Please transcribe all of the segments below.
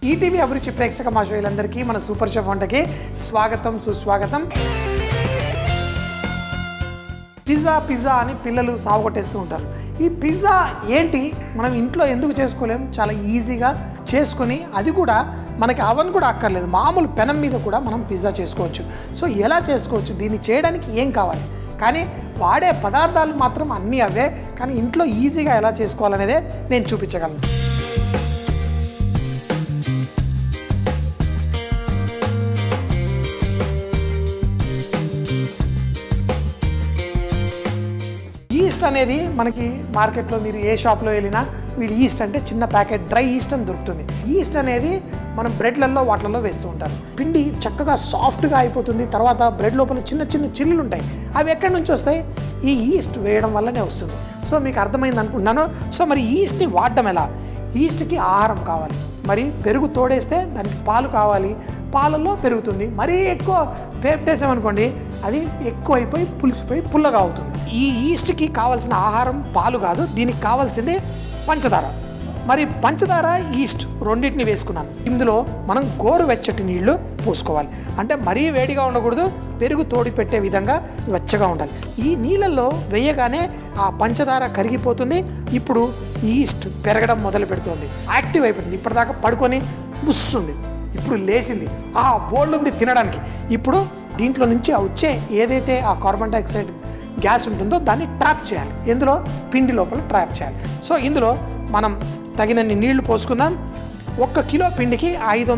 ETV అభిరుచి ప్రేక్షక మాషోయిలందరికీ మన సూపర్ షెఫ్ వంటకి స్వాగతం సుస్వాగతం. పిజ్జా అని పిల్లలు సాగుకొట్టేస్తూ ఉంటారు. ఈ పిజ్జా ఏంటి, మనం ఇంట్లో ఎందుకు చేసుకోలేం? చాలా ఈజీగా చేసుకొని, అది కూడా మనకి అవన్ కూడా అక్కర్లేదు, మామూలు పెనం మీద కూడా మనం పిజ్జా చేసుకోవచ్చు. సో ఎలా చేసుకోవచ్చు, దీన్ని చేయడానికి ఏం కావాలి, కానీ వాడే పదార్థాలు మాత్రం అన్నీ అవే, కానీ ఇంట్లో ఈజీగా ఎలా చేసుకోవాలనేదే నేను చూపించగలను. ఈస్ట్ అనేది మనకి మార్కెట్లో మీరు ఏ షాప్లో వెళ్ళినా వీళ్ళు ఈస్ట్ అంటే చిన్న ప్యాకెట్ డ్రై ఈస్ట్ అని దొరుకుతుంది. ఈస్ట్ అనేది మనం బ్రెడ్లలో వాటిలలో వేస్తూ ఉంటారు. పిండి చక్కగా సాఫ్ట్గా అయిపోతుంది. తర్వాత బ్రెడ్ లోపల చిన్న చిన్న చిల్లులు ఉంటాయి. అవి ఎక్కడి నుంచి వస్తాయి? ఈ ఈస్ట్ వేయడం వల్లనే వస్తుంది. సో మీకు అర్థమైంది అనుకుంటున్నాను. సో మరి ఈస్ట్ని వాడడం ఎలా? ఈస్ట్కి ఆహారం కావాలి, మరి పెరుగు తోడేస్తే దానికి పాలు కావాలి, పాలల్లో పెరుగుతుంది. మరీ ఎక్కువ పెట్టేసామనుకోండి అది ఎక్కువ అయిపోయి పులిసిపోయి పుల్లగా అవుతుంది. ఈ ఈస్ట్కి కావాల్సిన ఆహారం పాలు కాదు, దీనికి కావాల్సింది పంచదార. మరి పంచదార ఈస్ట్ రెండింటిని వేసుకున్నాను. ఇందులో మనం గోరువెచ్చటి నీళ్లు పోసుకోవాలి. అంటే మరీ వేడిగా ఉండకూడదు, పెరుగు తోడి పెట్టే విధంగా వెచ్చగా ఉండాలి. ఈ నీళ్ళల్లో వేయగానే ఆ పంచదార కరిగిపోతుంది. ఇప్పుడు ఈస్ట్ పెరగడం మొదలు పెడుతుంది, యాక్టివ్ అయిపోతుంది. ఇప్పటిదాకా పడుకొని ముస్తుంది, ఇప్పుడు లేచింది, ఆ బోల్డ్ ఉంది తినడానికి. ఇప్పుడు దీంట్లో నుంచి వచ్చే ఏదైతే ఆ కార్బన్ డైఆక్సైడ్ గ్యాస్ ఉంటుందో దాన్ని ట్రాప్ చేయాలి, ఇందులో పిండి లోపల ట్రాప్ చేయాలి. సో ఇందులో మనం తగినన్ని నీళ్లు పోసుకుందాం. 1 కిలో పిండికి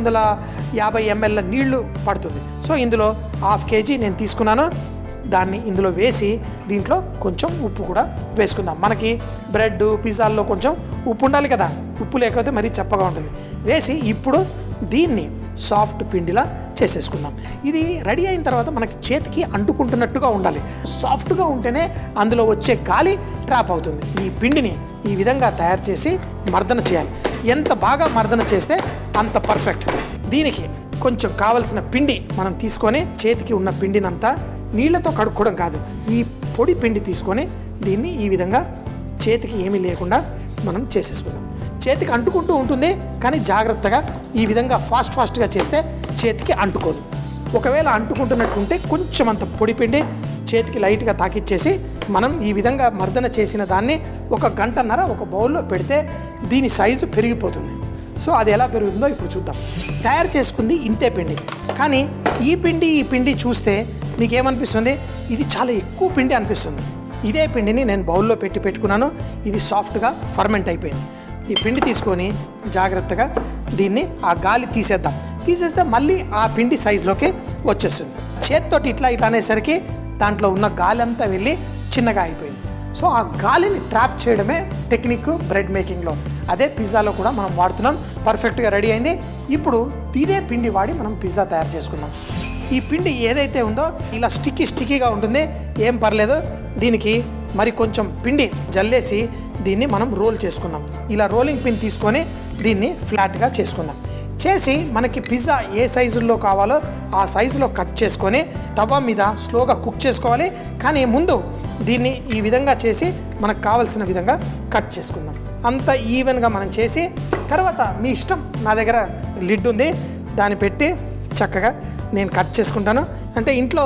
550 ml నీళ్లు పడుతుంది. సో ఇందులో 1/2 kg నేను తీసుకున్నాను. దాన్ని ఇందులో వేసి దీంట్లో కొంచెం ఉప్పు కూడా వేసుకుందాం. మనకి బ్రెడ్ పిజ్జాల్లో కొంచెం ఉప్పు ఉండాలి కదా, ఉప్పు లేకపోతే మరీ చప్పగా ఉంటుంది. వేసి ఇప్పుడు దీన్ని సాఫ్ట్ పిండిలా చేసేసుకుందాం. ఇది రెడీ అయిన తర్వాత మనకి చేతికి అంటుకుంటున్నట్టుగా ఉండాలి. సాఫ్ట్గా ఉంటేనే అందులో వచ్చే గాలి ట్రాప్ అవుతుంది. ఈ పిండిని ఈ విధంగా తయారు చేసి మర్దన చేయాలి. ఎంత బాగా మర్దన చేస్తే అంత పర్ఫెక్ట్. దీనికి కొంచెం కావలసిన పిండి మనం తీసుకొని, చేతికి ఉన్న పిండినంతా నీళ్లతో కడుక్కోవడం కాదు, ఈ పొడి పిండి తీసుకొని దీన్ని ఈ విధంగా చేతికి ఏమీ లేకుండా మనం చేసేసుకుందాం. చేతికి అంటుకుంటూ ఉంటుంది, కానీ జాగ్రత్తగా ఈ విధంగా ఫాస్ట్గా చేస్తే చేతికి అంటుకోదు. ఒకవేళ అంటుకుంటున్నట్టుంటే కొంచెం అంత పొడి పిండి చేతికి లైట్గా తాకిచ్చేసి మనం ఈ విధంగా మర్దన చేసిన దాన్ని 1 గంటన్నర ఒక బౌల్లో పెడితే దీని సైజు పెరిగిపోతుంది. సో అది ఎలా పెరుగుతుందో ఇప్పుడు చూద్దాం. తయారు చేసుకుంది ఇంతే పిండి, కానీ ఈ పిండి చూస్తే మీకేమనిపిస్తుంది? ఇది చాలా ఎక్కువ పిండి అనిపిస్తుంది. ఇదే పిండిని నేను బౌల్లో పెట్టుకున్నాను. ఇది సాఫ్ట్గా ఫర్మెంట్ అయిపోయింది. ఈ పిండి తీసుకొని జాగ్రత్తగా దీన్ని ఆ గాలి తీసేస్తే మళ్ళీ ఆ పిండి సైజులోకి వచ్చేస్తుంది. చేతితోటి ఇట్లా అనేసరికి దాంట్లో ఉన్న గాలి అంతా వెళ్ళి చిన్నగా అయిపోయింది. సో ఆ గాలిని ట్రాప్ చేయడమే టెక్నిక్ బ్రెడ్ మేకింగ్లో. అదే పిజ్జాలో కూడా మనం వాడుతున్నాం. పర్ఫెక్ట్గా రెడీ అయింది. ఇప్పుడు ఇదే పిండి వాడి మనం పిజ్జా తయారు చేసుకుందాం. ఈ పిండి ఏదైతే ఉందో ఇలా స్టిక్కీగా ఉంటుంది, ఏం పర్లేదు. దీనికి మరి కొంచెం పిండి జల్లేసి దీన్ని మనం రోల్ చేసుకుందాం. ఇలా రోలింగ్ పిన్ తీసుకొని దీన్ని ఫ్లాట్గా చేసుకుందాం. చేసి మనకి పిజ్జా ఏ సైజుల్లో కావాలో ఆ సైజులో కట్ చేసుకొని తవా మీద స్లోగా కుక్ చేసుకోవాలి. కానీ ముందు దీన్ని ఈ విధంగా చేసి మనకు కావాల్సిన విధంగా కట్ చేసుకుందాం. అంత ఈవెన్గా మనం చేసి తర్వాత మీ ఇష్టం. నా దగ్గర లిడ్ ఉంది, దాన్ని పెట్టి చక్కగా నేను కట్ చేసుకుంటాను. అంటే ఇంట్లో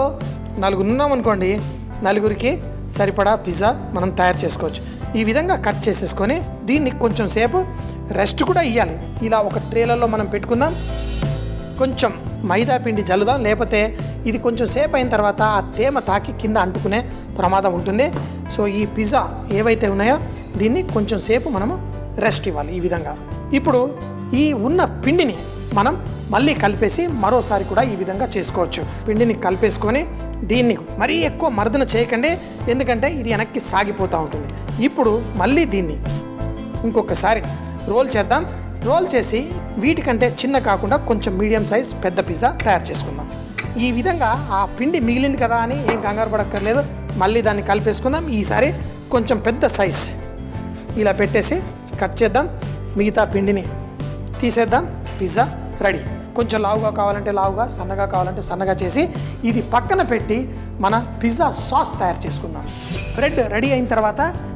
4 ఉన్నామనుకోండి, 4కి సరిపడా పిజ్జా మనం తయారు చేసుకోవచ్చు. ఈ విధంగా కట్ చేసేసుకొని దీన్ని కొంచెం సేపు రెస్ట్ కూడా ఇవ్వాలి. ఇలా ఒక ట్రేలలో మనం పెట్టుకుందాం. కొంచెం మైదా పిండి జల్లుదాం, లేకపోతే ఇది కొంచెం సేపు అయిన తర్వాత ఆ తేమ తాకి కింద అంటుకునే ప్రమాదం ఉంటుంది. సో ఈ పిజ్జా ఏవైతే ఉన్నాయో దీన్ని కొంచెం సేపు మనము రెస్ట్ ఇవ్వాలి. ఈ విధంగా ఇప్పుడు ఈ ఉన్న పిండిని మనం మళ్ళీ కలిపేసి మరోసారి కూడా ఈ విధంగా చేసుకోవచ్చు. పిండిని కలిపేసుకొని దీన్ని మరీ ఎక్కువ మర్దన చేయకండి, ఎందుకంటే ఇది వెనక్కి సాగిపోతూ ఉంటుంది. ఇప్పుడు మళ్ళీ దీన్ని ఇంకొకసారి రోల్ చేద్దాం. రోల్ చేసి వీటికంటే చిన్న కాకుండా కొంచెం మీడియం సైజ్ పెద్ద పిజ్జా తయారు చేసుకుందాం. ఈ విధంగా ఆ పిండి మిగిలింది కదా అని ఏం కంగారు పడక్కర్లేదు. మళ్ళీ దాన్ని కలిపేసుకుందాం. ఈసారి కొంచెం పెద్ద సైజ్ ఇలా పెట్టేసి కట్ చేద్దాం. మిగతా పిండిని తీసేద్దాం. Pizza ready. కొంచెం లావుగా కావాలంటే లావుగా, సన్నగా కావాలంటే సన్నగా చేసి ఇది పక్కన పెట్టి మన పిజ్జా సాస్ తయారు చేసుకుందాం. బ్రెడ్ రెడీ అయిన తర్వాత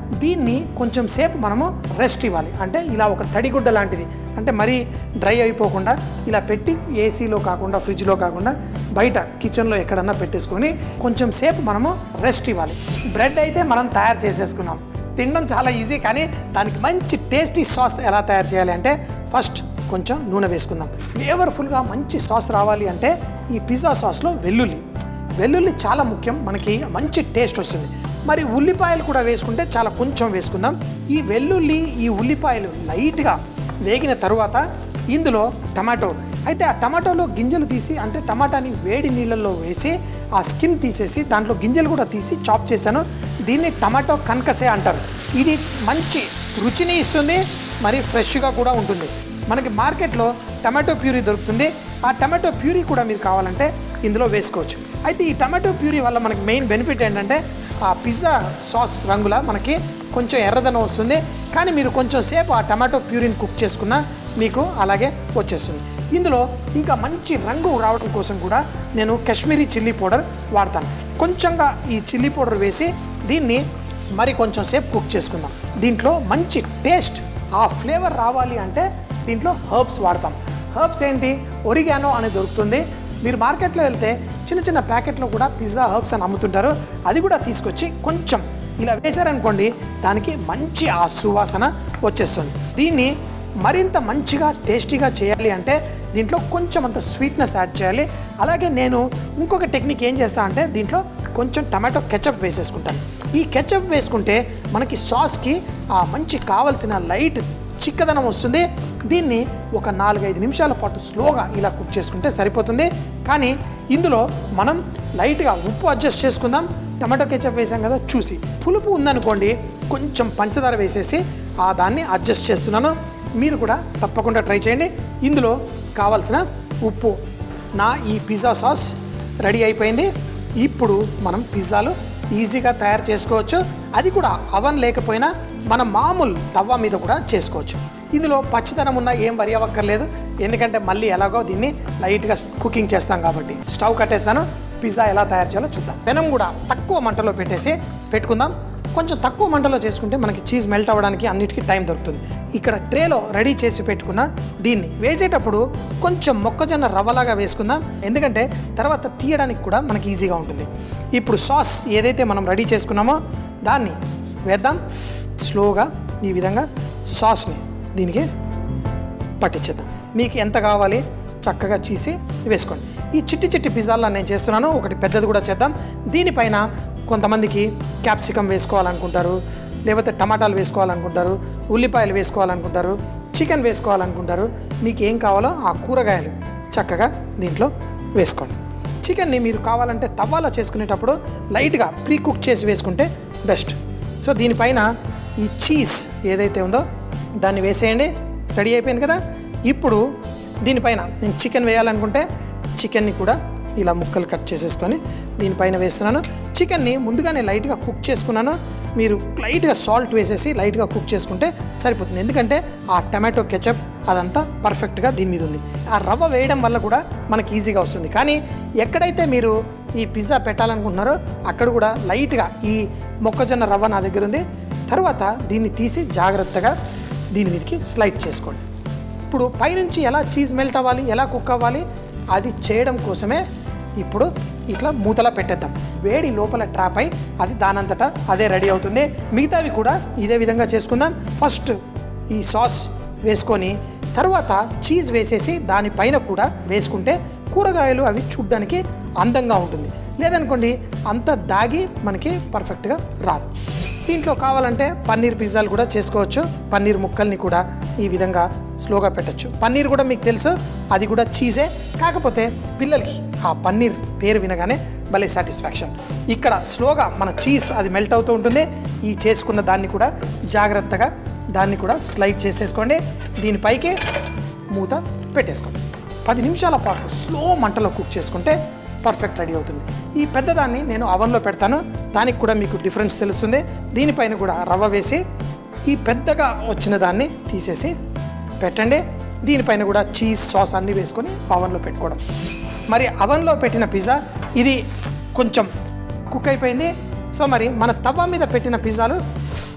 దీన్ని కొంచెం సేపు మనము రెస్ట్ ఇవ్వాలి. అంటే ఇలా ఒక తడిగుడ్డ లాంటిది, అంటే మరీ డ్రై అయిపోకుండా ఇలా పెట్టి ఏసీలో కాకుండా ఫ్రిడ్జ్లో కాకుండా బయట కిచెన్లో ఎక్కడన్నా పెట్టేసుకొని కొంచెం సేపు మనము రెస్ట్ ఇవ్వాలి. బ్రెడ్ అయితే మనం తయారు చేసేసుకున్నాం, తినడం చాలా ఈజీ. కానీ దానికి మంచి టేస్టీ సాస్ ఎలా తయారు చేయాలి అంటే ఫస్ట్ కొంచెం నూనె వేసుకుందాం. ఫ్లేవర్ఫుల్గా మంచి సాస్ రావాలి అంటే ఈ పిజ్జా సాస్లో వెల్లుల్లి చాలా ముఖ్యం, మనకి మంచి టేస్ట్ వస్తుంది. మరి ఉల్లిపాయలు కూడా వేసుకుంటే చాలా కొంచెం వేసుకుందాం. ఈ వెల్లుల్లి ఈ ఉల్లిపాయలు లైట్గా వేగిన తరువాత ఇందులో టమాటో, అయితే ఆ టమాటోలో గింజలు తీసి, అంటే టమాటాని వేడి నీళ్ళల్లో వేసి ఆ స్కిన్ తీసేసి దాంట్లో గింజలు కూడా తీసి చాప్ చేశాను. దీన్ని టమాటో కన్కసే అంటారు. ఇది మంచి రుచిని ఇస్తుంది, మరి ఫ్రెష్గా కూడా ఉంటుంది. మనకి మార్కెట్లో టమాటో ప్యూరీ దొరుకుతుంది. ఆ టమాటో ప్యూరీ కూడా మీరు కావాలంటే ఇందులో వేసుకోవచ్చు. అయితే ఈ టమాటో ప్యూరీ వల్ల మనకి మెయిన్ బెనిఫిట్ ఏంటంటే ఆ పిజ్జా సాస్ రంగులా మనకి కొంచెం ఎర్రదనం వస్తుంది. కానీ మీరు కొంచెం సేపు ఆ టమాటో ప్యూరీని కుక్ చేసుకున్నా మీకు అలాగే వచ్చేస్తుంది. ఇందులో ఇంకా మంచి రంగు రావడం కోసం కూడా నేను కాశ్మీరీ చిల్లీ పౌడర్ వాడతాను. కొంచెంగా ఈ చిల్లీ పౌడర్ వేసి దీన్ని మరి కొంచెం సేపు కుక్ చేసుకుందాం. దీంట్లో మంచి టేస్ట్, ఆ ఫ్లేవర్ రావాలి అంటే దీంట్లో హర్బ్స్ వాడతాం. హర్బ్స్ ఏంటి? ఒరిగానో అని దొరుకుతుంది. మీరు మార్కెట్లో వెళ్తే చిన్న చిన్న ప్యాకెట్లో కూడా పిజ్జా హర్బ్స్ అని అమ్ముతుంటారు. అది కూడా తీసుకొచ్చి కొంచెం ఇలా వేశారనుకోండి, దానికి మంచి ఆ సువాసన వచ్చేస్తుంది. దీన్ని మరింత మంచిగా టేస్టీగా చేయాలి అంటే దీంట్లో కొంచెం అంత స్వీట్నెస్ యాడ్ చేయాలి. అలాగే నేను ఇంకొక టెక్నిక్ ఏం చేస్తాను అంటే దీంట్లో కొంచెం టమాటో కెచప్ వేసేసుకుంటాను. ఈ కెచప్ వేసుకుంటే మనకి సాస్కి ఆ మంచి కావలసిన లైట్ చిక్కదనం వస్తుంది. దీన్ని ఒక 4-5 నిమిషాల పాటు స్లోగా ఇలా కుక్ చేసుకుంటే సరిపోతుంది. కానీ ఇందులో మనం లైట్గా ఉప్పు అడ్జస్ట్ చేసుకుందాం. టమాటో కెచప్ వేసాం కదా, చూసి పులుపు ఉందనుకోండి కొంచెం పంచదార వేసేసి దాన్ని అడ్జస్ట్ చేస్తున్నాను. మీరు కూడా తప్పకుండా ట్రై చేయండి. ఇందులో కావాల్సిన ఉప్పు, నా ఈ పిజ్జా సాస్ రెడీ అయిపోయింది. ఇప్పుడు మనం పిజ్జాలు ఈజీగా తయారు చేసుకోవచ్చు. అది కూడా అవన్ లేకపోయినా మన మామూలు తవ్వ మీద కూడా చేసుకోవచ్చు. ఇందులో పచ్చిదనం ఉన్నా ఏం వరి అవ్వక్కర్లేదు, ఎందుకంటే మళ్ళీ ఎలాగో దీన్ని లైట్గా కుకింగ్ చేస్తాం కాబట్టి. స్టవ్ కట్టేస్తాను. పిజ్జా ఎలా తయారు చేయాలో చూద్దాం. పెనం కూడా తక్కువ మంటలో పెట్టుకుందాం. కొంచెం తక్కువ మంటలో చేసుకుంటే మనకి చీజ్ మెల్ట్ అవ్వడానికి అన్నిటికీ టైం దొరుకుతుంది. ఇక్కడ ట్రేలో రెడీ చేసి పెట్టుకున్న దీన్ని వేసేటప్పుడు కొంచెం మొక్కజొన్న రవ్వలాగా వేసుకుందాం, ఎందుకంటే తర్వాత తీయడానికి కూడా మనకి ఈజీగా ఉంటుంది. ఇప్పుడు సాస్ ఏదైతే మనం రెడీ చేసుకున్నామో దాన్ని వేద్దాం. స్లోగా ఈ విధంగా సాస్ని దీనికి పట్టించేద్దాం. మీకు ఎంత కావాలి చక్కగా చీసి వేసుకోండి. ఈ చిట్టి పిజ్జాల్లో నేను చేస్తున్నాను, ఒకటి పెద్దది కూడా చేద్దాం. దీనిపైన కొంతమందికి క్యాప్సికమ్ వేసుకోవాలనుకుంటారు, లేకపోతే టమాటాలు వేసుకోవాలనుకుంటారు, ఉల్లిపాయలు వేసుకోవాలనుకుంటారు, చికెన్ వేసుకోవాలనుకుంటారు. మీకు ఏం కావాలో ఆ కూరగాయలు చక్కగా దీంట్లో వేసుకోండి. చికెన్ని మీరు కావాలంటే తవ్వాలో చేసుకునేటప్పుడు లైట్గా ప్రీ కుక్ చేసి వేసుకుంటే బెస్ట్. సో దీనిపైన ఈ చీజ్ ఏదైతే ఉందో దాన్ని వేసేయండి. రెడీ అయిపోయింది కదా. ఇప్పుడు దీనిపైన నేను చికెన్ వేయాలనుకుంటే చికెన్ని కూడా ఇలా ముక్కలు కట్ చేసేసుకొని దీనిపైన వేస్తున్నాను. చికెన్ని ముందుగానే లైట్గా కుక్ చేసుకున్నాను. మీరు లైట్గా సాల్ట్ వేసేసి లైట్గా కుక్ చేసుకుంటే సరిపోతుంది, ఎందుకంటే ఆ టమాటో కెచప్ అదంతా పర్ఫెక్ట్గా దీని మీద ఉంది. ఆ రవ్వ వేయడం వల్ల కూడా మనకి ఈజీగా వస్తుంది. కానీ ఎక్కడైతే మీరు ఈ పిజ్జా పెట్టాలనుకుంటున్నారో అక్కడ కూడా లైట్గా ఈ మొక్కజొన్న రవ్వ నా దగ్గర ఉంది. తర్వాత దీన్ని తీసి జాగ్రత్తగా దీని మీదకి స్లైడ్ చేసుకోండి. ఇప్పుడు పైనుంచి ఎలా చీజ్ మెల్ట్ అవ్వాలి, ఎలా కుక్ అవ్వాలి అది చేయడం కోసమే ఇప్పుడు ఇట్లా మూతలా పెట్టేద్దాం. వేడి లోపల ట్రాప్ అయి అది దానంతటా అదే రెడీ అవుతుంది. మిగతావి కూడా ఇదే విధంగా చేసుకుందాం. ఫస్ట్ ఈ సాస్ వేసుకొని తర్వాత చీజ్ వేసేసి దానిపైన కూడా వేసుకుంటే కూరగాయలు అవి చూడ్డానికి అందంగా ఉంటుంది. లేదనుకోండి అంత దాగి మనకి పర్ఫెక్ట్గా రాదు. దీంట్లో కావాలంటే పన్నీర్ పిజ్జాలు కూడా చేసుకోవచ్చు. పన్నీర్ ముక్కల్ని కూడా ఈ విధంగా స్లోగా పెట్టచ్చు. పన్నీర్ కూడా మీకు తెలుసు, అది కూడా చీజే, కాకపోతే పిల్లలకి ఆ పన్నీర్ పేరు వినగానే భలే సాటిస్ఫాక్షన్. ఇక్కడ స్లోగా మన చీజ్ అది మెల్ట్ అవుతూ ఉంటుంది. ఈ చేసుకున్న దాన్ని కూడా జాగ్రత్తగా దాన్ని కూడా స్లైడ్ చేసేసుకోండి. దీనిపైకి మూత పెట్టేసుకోండి. 10 నిమిషాల పాటు స్లో మంటలో కుక్ చేసుకుంటే పర్ఫెక్ట్ రెడీ అవుతుంది. ఈ పెద్దదాన్ని నేను అవన్లో పెడతాను, దానికి కూడా మీకు డిఫరెన్స్ తెలుస్తుంది. దీనిపైన కూడా రవ్వ వేసి ఈ పెద్దగా వచ్చిన దాన్ని తీసేసి పెట్టండి. దీనిపైన కూడా చీజ్ సాస్ అన్నీ వేసుకొని అవన్లో పెట్టుకోవడం. మరి అవన్లో పెట్టిన పిజ్జా ఇది కొంచెం కుక్ అయిపోయింది. సో మరి మన తవ్వ మీద పెట్టిన పిజ్జాలు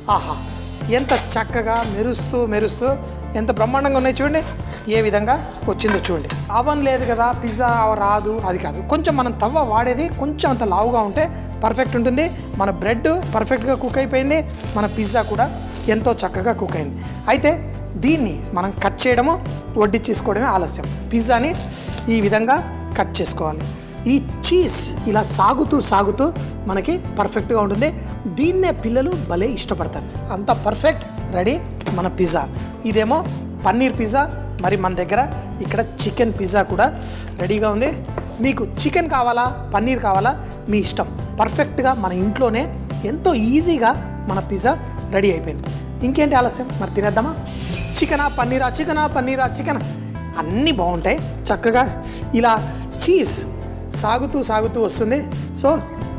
ఆహా, ఎంత చక్కగా మెరుస్తూ ఎంత బ్రహ్మాండంగా ఉన్నాయి చూడండి. ఏ విధంగా వచ్చిందో చూడండి. అవన్ లేదు కదా, పిజ్జా రాదు, అది కాదు. కొంచెం మనం తవ్వ వాడేది కొంచెం అంత లావుగా ఉంటే పర్ఫెక్ట్ ఉంటుంది. మన బ్రెడ్ పర్ఫెక్ట్గా కుక్ అయిపోయింది, మన పిజ్జా కూడా ఎంతో చక్కగా కుక్ అయింది. అయితే దీన్ని మనం కట్ చేయడము, వడ్డించేసుకోవడమే ఆలస్యం. పిజ్జాని ఈ విధంగా కట్ చేసుకోవాలి. ఈ చీజ్ ఇలా సాగుతూ మనకి పర్ఫెక్ట్గా ఉంటుంది. దీన్నే పిల్లలు భలే ఇష్టపడతారు. అంత పర్ఫెక్ట్ రెడీ మన పిజ్జా. ఇదేమో పన్నీర్ పిజ్జా, మరి మన దగ్గర ఇక్కడ చికెన్ పిజ్జా కూడా రెడీగా ఉంది. మీకు చికెన్ కావాలా, పన్నీర్ కావాలా, మీ ఇష్టం. పర్ఫెక్ట్గా మన ఇంట్లోనే ఎంతో ఈజీగా మన పిజ్జా రెడీ అయిపోయింది. ఇంకేంటి ఆలస్యం, మరి తినేద్దామా? చికెనా పన్నీరా అన్నీ బాగుంటాయి. చక్కగా ఇలా చీజ్ సాగుతూ వస్తుంది. సో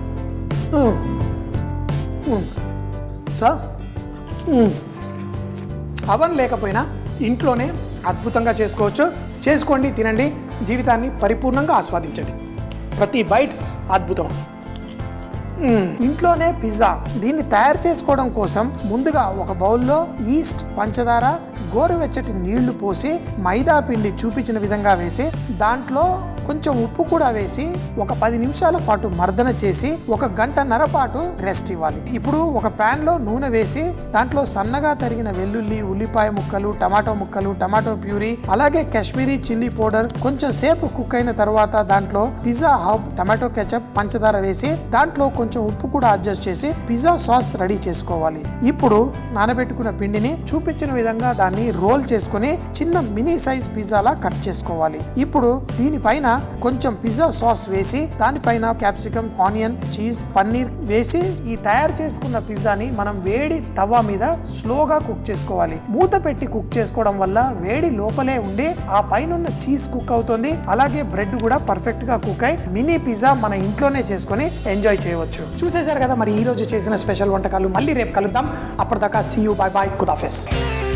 అవన్ లేకపోయినా ఇంట్లోనే అద్భుతంగా చేసుకోండి, తినండి, జీవితాన్ని పరిపూర్ణంగా ఆస్వాదించండి. ప్రతి బైట్ అద్భుతం. ఇంట్లోనే పిజ్జా. దీన్ని తయారు చేసుకోవడం కోసం ముందుగా ఒక బౌల్లో ఈస్ట్, పంచదార, గోరువెచ్చటి నీళ్లు పోసి మైదా పిండి చూపించిన విధంగా వేసి దాంట్లో కొంచెం ఉప్పు కూడా వేసి ఒక 10 నిమిషాల పాటు మర్దన చేసి 1 గంటన్నర పాటు రెస్ట్ ఇవ్వాలి. ఇప్పుడు ఒక ప్యాన్ లో నూనె వేసి దాంట్లో సన్నగా తరిగిన వెల్లుల్లి, ఉల్లిపాయ ముక్కలు, టమాటో ప్యూరీ, అలాగే కాశ్మీరీ చిల్లీ పౌడర్ కొంచెం సేపు కుక్ అయిన తర్వాత దాంట్లో పిజ్జా హబ్, టమాటో కెచప్, పంచదార వేసి దాంట్లో కొంచెం ఉప్పు కూడా అడ్జస్ట్ చేసి పిజ్జా సాస్ రెడీ చేసుకోవాలి. ఇప్పుడు నానబెట్టుకున్న పిండిని చూపించిన విధంగా దాన్ని రోల్ చేసుకుని చిన్న మినీ సైజ్ పిజ్జాలా కట్ చేసుకోవాలి. ఇప్పుడు దీనిపైన కొంచెం పిజ్జా సాస్ వేసి దానిపైన క్యాప్సికమ్, ఆనియన్, చీజ్, పన్నీర్ వేసి ఈ తయారు చేసుకున్న పిజ్జాని మనం వేడి తవా మీద స్లోగా కుక్ చేసుకోవాలి. మూత పెట్టి కుక్ చేసుకోవడం వల్ల వేడి లోపలే ఉండి ఆ పైన చీజ్ కుక్ అవుతుంది. అలాగే బ్రెడ్ కూడా పర్ఫెక్ట్ గా కుక్ అయి మినీ పిజ్జా మన ఇంట్లోనే చేసుకుని ఎంజాయ్ చేయవచ్చు. చూసేశారు కదా మరి ఈ రోజు చేసిన స్పెషల్ వంటకాలు. మళ్ళీ రేపు కలుద్దాం. అప్పటిదాకా సీ యూ, బై బై, ఖుదాఫిజ్.